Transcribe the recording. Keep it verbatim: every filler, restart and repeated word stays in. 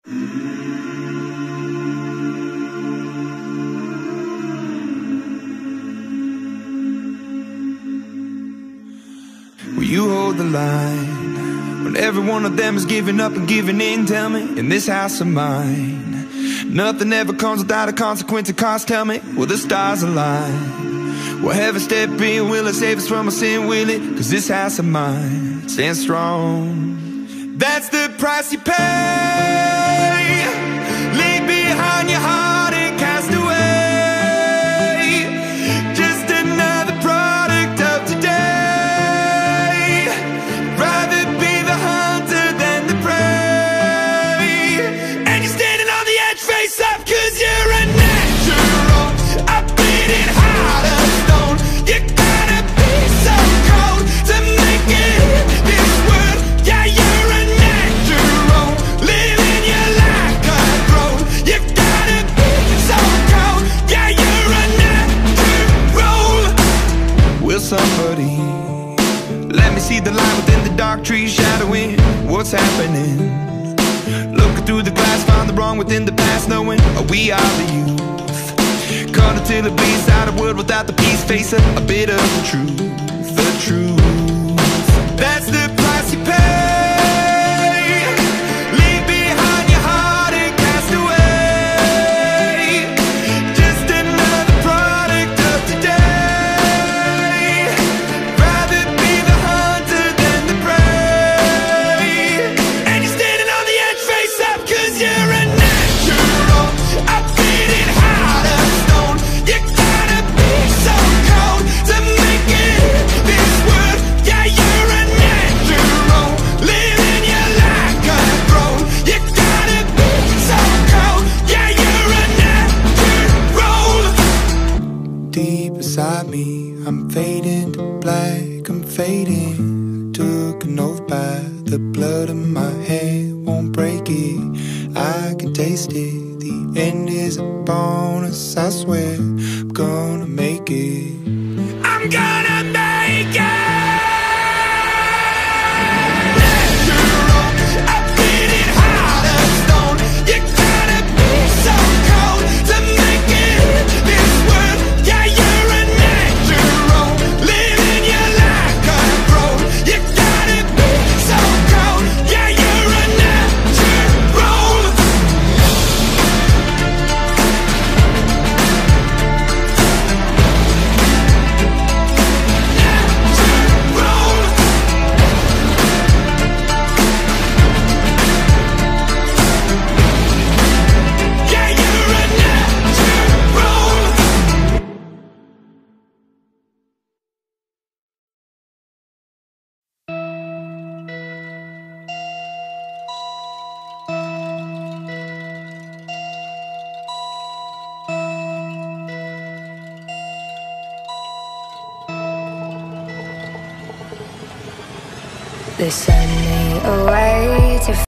Will you hold the line when every one of them is giving up and giving in? Tell me, in this house of mine, nothing ever comes without a consequence of cost. Tell me, will the stars align? Will heaven step in? Will it save us from our sin? Will it? Cause this house of mine stands strong. That's the price you pay. Leave behind your heart and cast away. Just another product of today. Rather be the hunter than the prey. And you're standing on the edge, face up, cause you're a natural. I've been in heart of stone. You gotta be so cold to make it in this world. Yeah, you're a natural, living your life controlled. You gotta be so cold. Yeah, you're a natural. Will somebody let me see the light within the dark trees shadowing what's happening? Looking through the glass, find the wrong within the past, knowing we are the youth. Caught until it bleeds out a world without the peace. Face a, a bit of the truth, the truth. That's the price you pay. Leave behind your heart and cast away. Just another product of today. Rather be the hunter than the prey. And you're standing on the edge, face up, cause you're a natural. I've been in heart of stone. You gotta be so cold to make it in this world. Yeah, you're a natural, living your life controlled. You gotta be so cold. Yeah, you're a natural. Deep inside me, I'm fading to black, I'm fading. Took an oath by the blood in my hand, won't break it. I can taste it. The end is a bonus, I swear. I'm gonna make it. I'm gonna make it. Natural, I've been in heart of stone. You gotta be so cold to make it in this world. Yeah, you're a natural, living your life controlled. You gotta be so cold. Yeah, you're a natural. Yeah, you're a natural. They send me away to